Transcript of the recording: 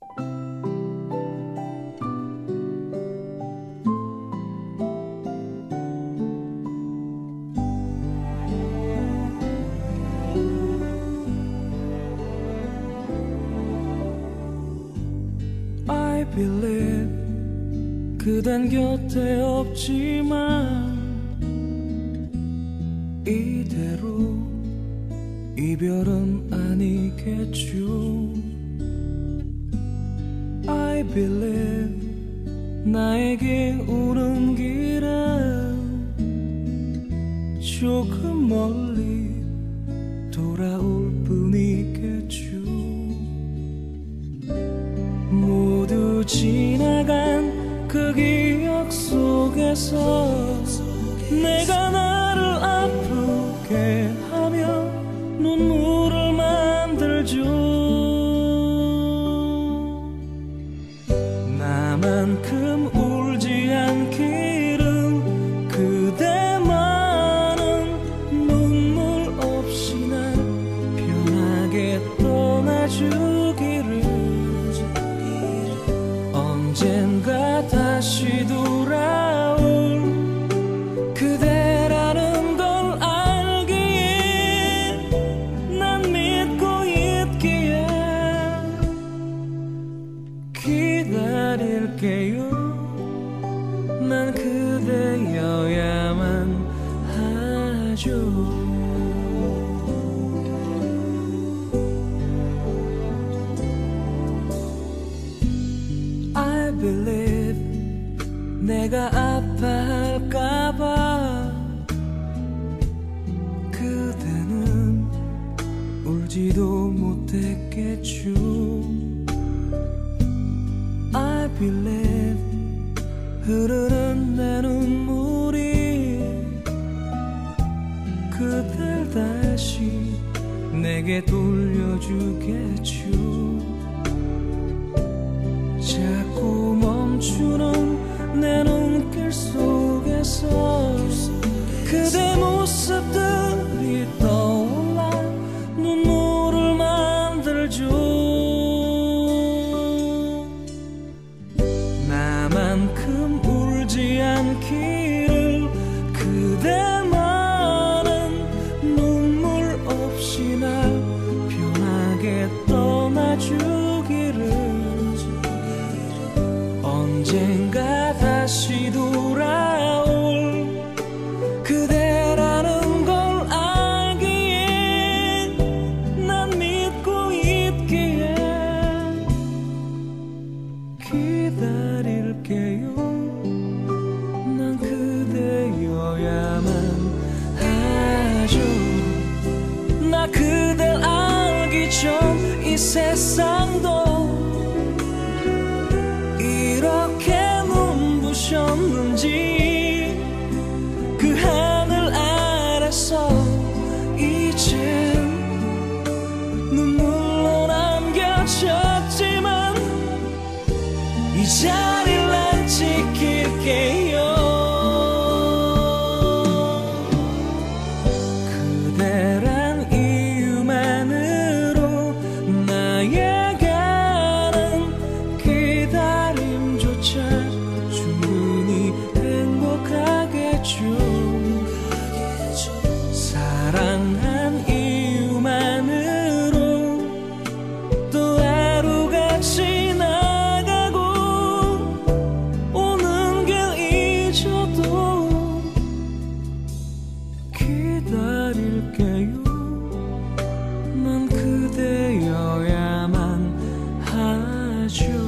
I believe 그댄 곁에 없지만 이대로 이별은 아니겠죠. I believe 나에게 오는 길은 조금 멀리 돌아올 뿐이겠죠. 모두 지나간 그 기억 속에서 내가 나를 아프게 하며 눈물을 만들죠. 나만큼 울지 않기를 그대만은 눈물 없이 날 편하게 떠나주기를 언젠가 다시 돌아올 그대라는 걸 알기에 난 믿고 있기에 기다릴게요. 난 그대여야만 하죠. I believe 내가 아파할까봐 그대는 울지도 못했겠죠. I believe 흐르는 내 눈물이 그댈 다시 내게 돌려주겠죠. 자꾸 멈추는 내 눈길 속에서 그대 모습들이 떠올라 눈물을 만들죠. 나만큼 울지 않기를 그대만은 눈물 없이 날 편하게 떠나주기를 언젠가 다시 돌아올 그대라는 걸 알기에 난 믿고 있기에 기다릴게요. 난 그대여야만 하죠. 나 그댈 알기 전 이 세상도 이렇게 눈부셨는지 그 하늘 아래서 이젠 눈물로 남겨졌지만 이 자리를 난 지킬게요. 그대란 이유만으로 나에게는 기다림조차 충분히 행복하겠죠. 사랑한 이유만으로 또 하루가 지나가고 오는 길 잊어도 기다릴게요. 난 그대여야만 하죠.